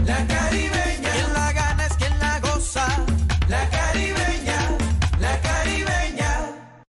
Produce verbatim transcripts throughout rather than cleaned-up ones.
la caribeña. Quien la gana es quien la goza, la caribeña, la caribeña.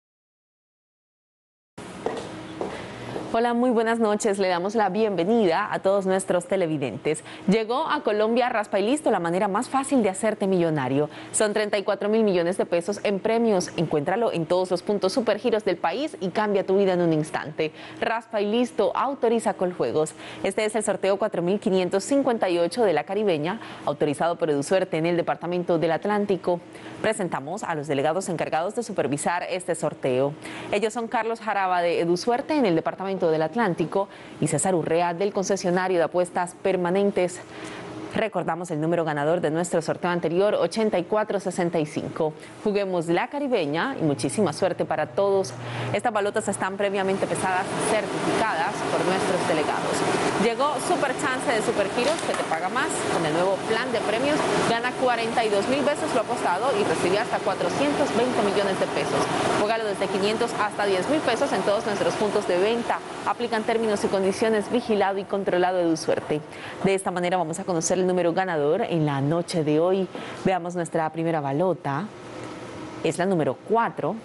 Hola, muy buenas noches. Le damos la bienvenida a todos nuestros televidentes. Llegó a Colombia Raspa y Listo, la manera más fácil de hacerte millonario. Son treinta y cuatro mil millones de pesos en premios. Encuéntralo en todos los puntos Supergiros del país y cambia tu vida en un instante. Raspa y Listo autoriza Coljuegos. Este es el sorteo cuatro mil quinientos cincuenta y ocho de la Caribeña, autorizado por EduSuerte en el Departamento del Atlántico. Presentamos a los delegados encargados de supervisar este sorteo. Ellos son Carlos Jaraba de EduSuerte en el Departamento del Atlántico y César Urrea del concesionario de apuestas permanentes. Recordamos el número ganador de nuestro sorteo anterior, ochenta y cuatro sesenta y cinco. Juguemos la Caribeña y muchísima suerte para todos. Estas balotas están previamente pesadas y certificadas por nuestros delegados. Llegó Super Chance de Supergiros, que te paga más. Con el nuevo plan de premios, gana cuarenta y dos mil veces lo apostado y recibe hasta cuatrocientos veinte millones de pesos. Juégalo desde quinientos hasta diez mil pesos en todos nuestros puntos de venta. Aplican términos y condiciones, vigilado y controlado EduSuerte. De esta manera vamos a conocer el número ganador en la noche de hoy. Veamos nuestra primera balota. Es la número cuatro.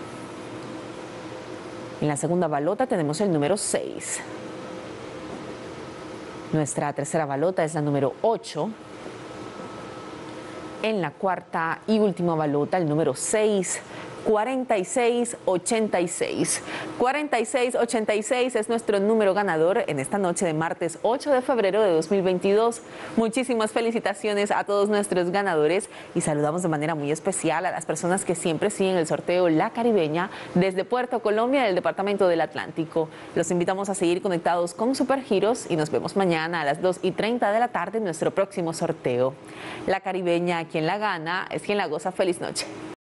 En la segunda balota tenemos el número seis. Nuestra tercera balota es la número ocho. En la cuarta y última balota, el número seis. cuarenta y seis ochenta y seis. cuarenta y seis ochenta y seis es nuestro número ganador en esta noche de martes ocho de febrero de dos mil veintidós. Muchísimas felicitaciones a todos nuestros ganadores y saludamos de manera muy especial a las personas que siempre siguen el sorteo La Caribeña desde Puerto Colombia del Departamento del Atlántico. Los invitamos a seguir conectados con Supergiros y nos vemos mañana a las dos y treinta de la tarde en nuestro próximo sorteo. La Caribeña, quien la gana, es quien la goza. Feliz noche.